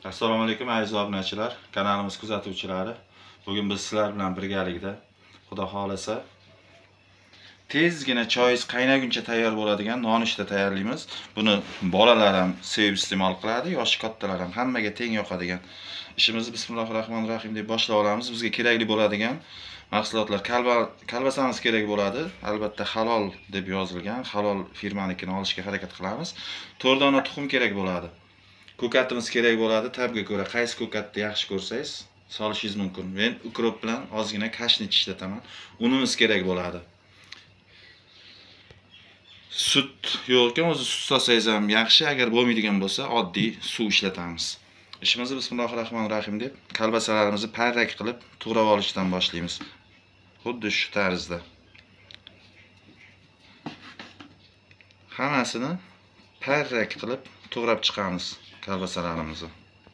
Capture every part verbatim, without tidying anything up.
Assalomu alaykum aziz obunachilar, kanalimiz kuzatuvchilari. Bugun biz sizlar bilan birgalikda, Xudo xolasa, tezgina choyingiz qaynaguncha tayyor bo'ladigan nonushta tayyorlaymiz. Buni bolalar ham sevib iste'mol qiladi, yoshi kattalar ham hammaga teng yoqadigan. Ishimizni bismillahirrohmanirrohim deb boshlab olamiz. Bizga kerakli bo'ladigan mahsulotlar kalba kalbasamiz kerak bo'ladi. Albatta halol deb yozilgan, halol firmanikini olishga harakat qilamiz. to'rt dona tuxum kerak bo'ladi. Ko'katimiz kerak bo'ladi. Tabga ko'ra qaysi ko'katni yaxshi ko'rsangiz solishingiz mumkin. Men ukrop bilan ozgina kashnich ishlataman. Unimiz kerak bo'ladi. Sut yo'q ekan, o'zi sut solsangiz ham yaxshi, agar bo'lmaydigan bo'lsa oddiy suv ishlatamiz. Ishimizni bismillahirrohmanirrohim deb kalbasalarimizni parrak qilib to'g'rab olishdan boshlaymiz. Xuddi shu tarzda. Hammasini parrak qilib to'g'rab chiqamiz kalbasalarimizni.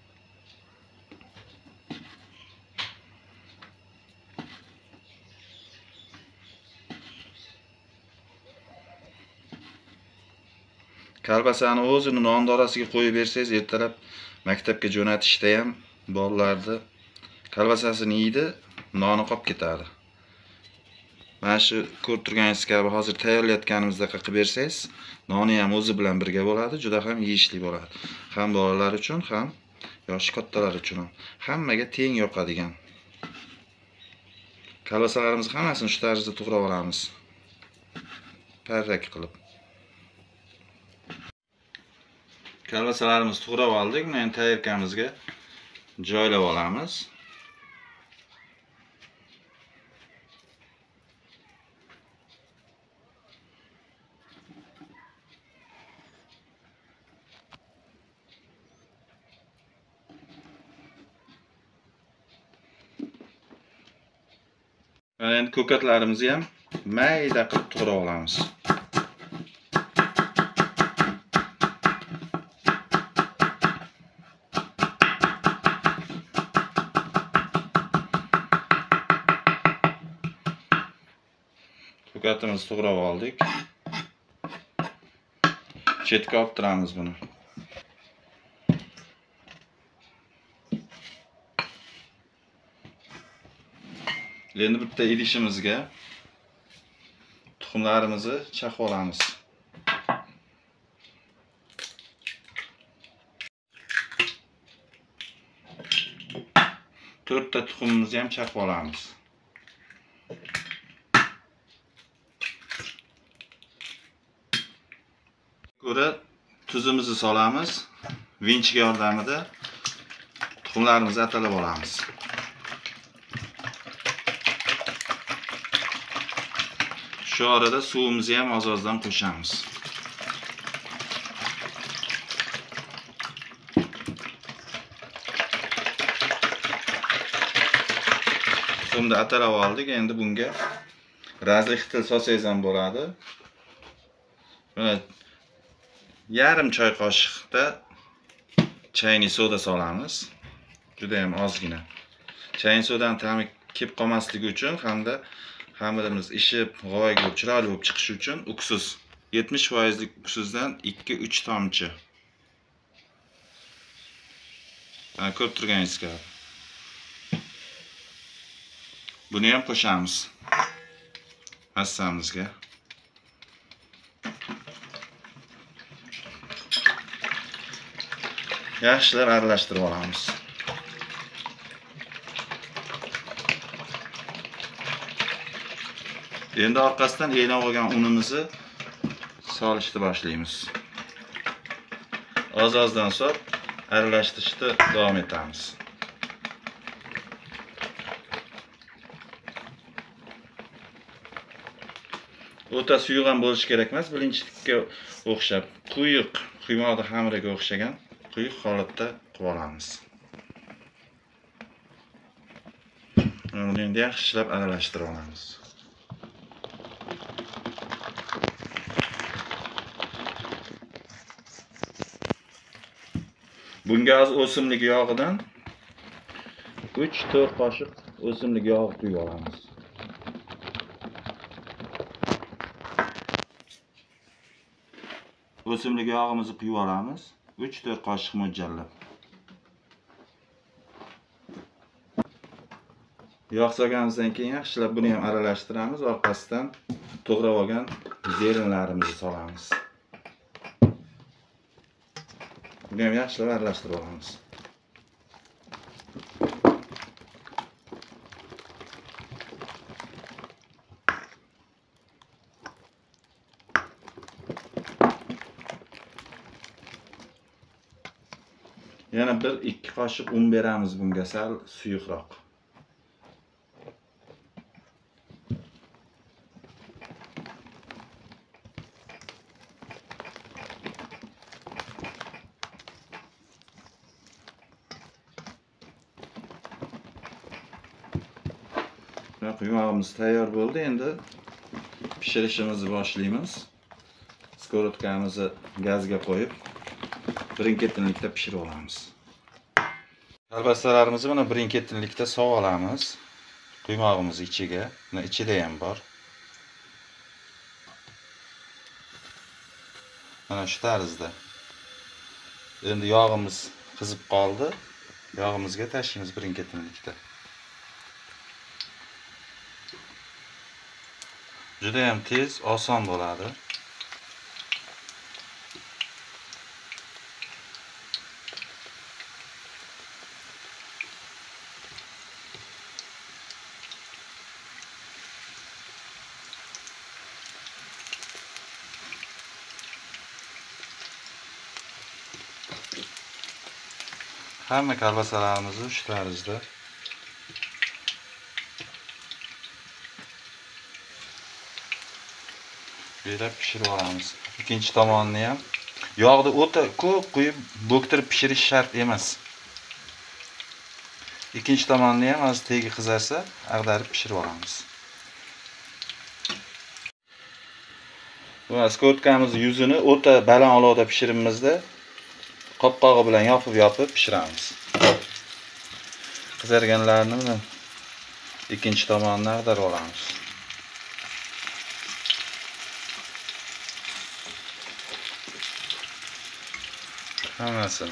Kalbasani o'zini nondorasiga qo'yib bersangiz, ertalab maktabga jo'natishda ham bolalarni kalbasasini yeydi, noni qolib ketadi. Mana shu ko'rib turganingiz kabi hozir tayyorlayotganimizdek qilib bersangiz, noni ham o'zi bilan birga bo'ladi, juda ham yeyishli bo'ladi. Ham bolalar uchun, ham yoshi kattalar uchun ham hammaga teng yoqadigan. Kalbasalarimizni hammasini shu tarzda to'g'rab olamiz. Parrak qilib. Kalbasalarimizni to'g'rab oldik. Buni endi tayyorkamizga joylab olamiz. Endi ko'katlarimizni ham mayda qilib to'g'rab olamiz. Ko'katimizni to'g'rab oldik. Chetga olib turamiz buni. Endi bitta idishimizga tuxumlarimizni chaqib olamiz. to'rtta tuxumimizni ham chaqib olamiz. Ko'ra tuzimizni solamiz. Vinchga yordamida tuxumlarimizni atalab olamiz. Shu orada suvimizni ham oz-ozdan qo'shamiz. Tuxumni atalab oldik. Endi bunga razliqtil solsangiz ham bo'ladi. Mana yarim choy qoshiqda chayni soda solamiz. Juda ham ozgina. Chayni sodaning ta'mi kelib qolmasligi uchun hamda xamirimiz ishib, g'oyga bo'lib, chiroyli bo'lib chiqishi uchun uksuz, yetmish foiz lik uksuzdan ikki uch tomchi. Mana ko'rib turganingiz kabi. Buni ham qo'shamiz massamizga. Yaxshilab aralashtirib olamiz. Endi orqasidan e'lon olgan unimizni solishni boshlaymiz. Oz-ozdan solib aralashtirishda davom etamiz. O'ta suyuq ham bo'lishi kerak emas, birinchilikka o'xshab, quyuq, quymoqni xamiriga o'xshagan quyuq holatda qilib olamiz. Buni endi yaxshilab aralashtirib olamiz. Bunga az o'simlik yog'idan uch to'rt qoshiq o'simlik yog'i quyib olamiz. O'simlik yog'imizni quyib olamiz. uch to'rt qoshiq mo'ljallab. Yog' solganimizdan keyin yaxshilab buni ham aralashtiramiz. Orqasidan to'g'rab olgan zelinlarimizni solamiz. Buni ham yaxshilab aralashtirib olamiz. Yana bir ikki qoshiq un beramiz bunga, sal suyuqroq. Quymog'imiz tayyor bo'ldi. Endi pishirishimizni boshlaymiz. Skorotkamizni gazga qo'yib, birin-ketinlikda pishirib olamiz. Kolbasalarimizni mana birin-ketinlikda sov olamiz. Quymog'imiz ichiga, mana ichida ham bor. Mana shu tarzda. Endi yog'imiz qizib qoldi. Yog'imizga tashlaymiz birin-ketinlikda. Juda ham tez, oson bo'ladi. Hamma kolbasalarimizni shu tarzda berib pishirib olamiz. Ikkinchi tomonini ham yog'ni o'ta ko'p quyib bo'ktirib pishirish shart emas. Ikkinchi tomonini ham az tegi qizarsa, ag'darib pishirib olamiz. Bu skorotkamizni yuzini o'ta baland olovda pishirimizda qopqog'i bilan yopib-yopib pishiramiz. Qizarganlarini ikkinchi tomonini ag'darib olamiz. Hammasini.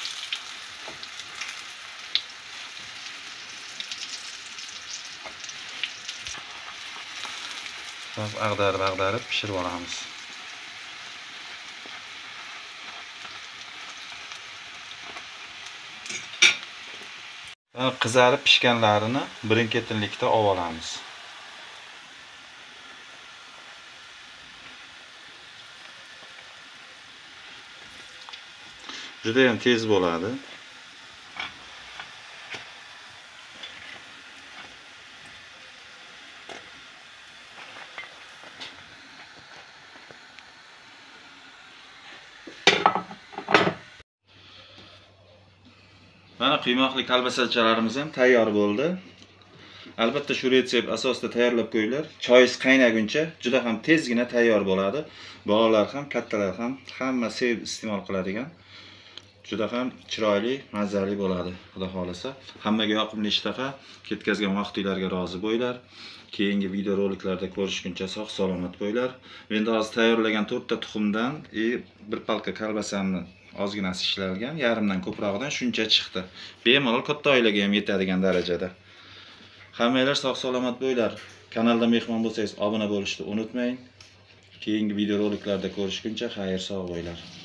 Ag'darib-ag'darib pishirib olamiz. Qizarib pishganlarini birin-ketinlikda olib olamiz. Juda ham tez bo'ladi. Mana quymoqli kolbasachalarimiz ham tayyor bo'ldi. Albatta shu retsept asosida tayyorlab qo'yinglar. Choyingiz qaynaguncha juda ham tezgina tayyor bo'ladi. Bolalar ham, kattalar ham hamma sevib iste'mol qiladigan juda ham chiroyli, mazali bo'ladi, xudo xolasa. Hammaga yoqimli ishtaha, ketkazgan vaqtinglarga rozi bo'linglar. Keyingi videoroliklarda ko'rishguncha sog' salomat bo'linglar. Endi hozir tayyorlagan to'rtta tuxumdan e bir palka kolbasamni ozginasi ishlangan, yarimdan ko'prog'idan shuncha chiqdi. Bemalol katta oilaga ham yetadigan darajada. Hammanglar sog' salomat bo'linglar. Kanalda mehmon bo'lsangiz obuna bo'lishni unutmang. Keyingi videoroliklarda ko'rishguncha xayr, sog' bo'linglar.